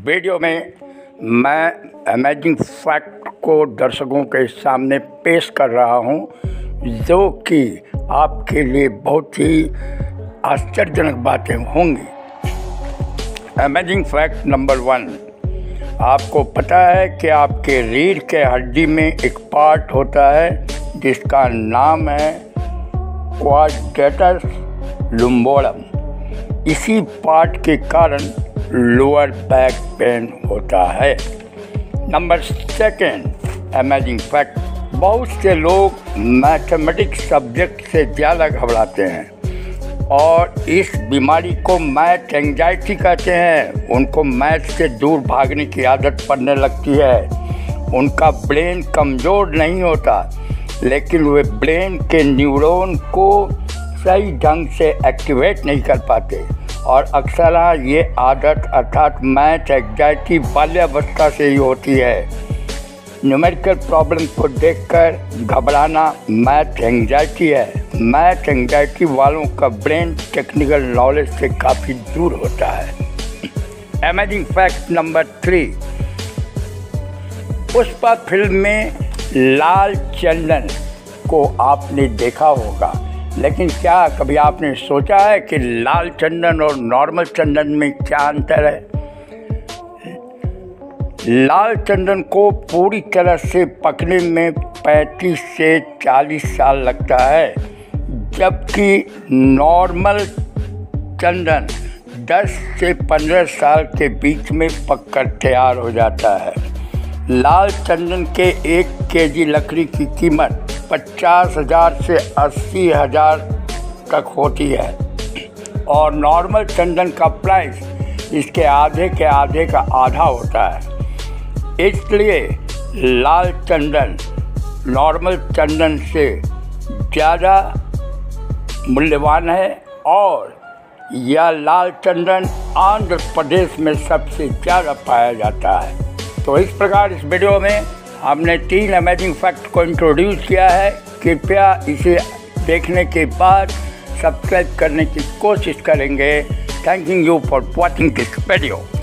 Video में मैं amazing fact को दर्शकों के सामने पेश कर रहा हूं, जो कि आपके लिए बहुत ही आश्चर्यजनक बातें होंगी। अमेजिंग फैक्ट नंबर 1, आपको पता है कि आपके रीढ़ के हड्डी में एक पार्ट होता है जिसका नाम है क्वाड्रेटस लुम्बोरम। इसी पार्ट के कारण लोअर बैक पेन होता है। नंबर 2 अमेजिंग फैक्ट, बहुत से लोग मैथमेटिक्स सब्जेक्ट से ज़्यादा घबराते हैं और इस बीमारी को मैथ एंजाइटी कहते हैं। उनको मैथ से दूर भागने की आदत पड़ने लगती है। उनका ब्रेन कमज़ोर नहीं होता, लेकिन वे ब्रेन के न्यूरॉन को सही ढंग से एक्टिवेट नहीं कर पाते और अक्सर ये आदत अर्थात मैथ एंजाइटी बाल्यावस्था से ही होती है। न्यूमेरिकल प्रॉब्लम को देखकर घबराना मैथ एंजाइटी है। मैथ एंजाइटी वालों का ब्रेन टेक्निकल नॉलेज से काफ़ी दूर होता है। Amazing fact number 3, Pushpa film में लाल चंदन को आपने देखा होगा, लेकिन क्या कभी आपने सोचा है कि लाल चंदन और नॉर्मल चंदन में क्या अंतर है? लाल चंदन को पूरी तरह से पकने में 35 से 40 साल लगता है, जबकि नॉर्मल चंदन 10 से 15 साल के बीच में पककर तैयार हो जाता है। लाल चंदन के 1 केजी लकड़ी की कीमत 50,000 से 80,000 तक होती है और नॉर्मल चंदन का प्राइस इसके आधे का आधा होता है। इसलिए लाल चंदन नॉर्मल चंदन से ज़्यादा मूल्यवान है और यह लाल चंदन आंध्र प्रदेश में सबसे ज़्यादा पाया जाता है। तो इस प्रकार इस वीडियो में हमने 3 अमेजिंग फैक्ट को इंट्रोड्यूस किया है। कृपया इसे देखने के बाद सब्सक्राइब करने की कोशिश करेंगे। Thank you for watching this video.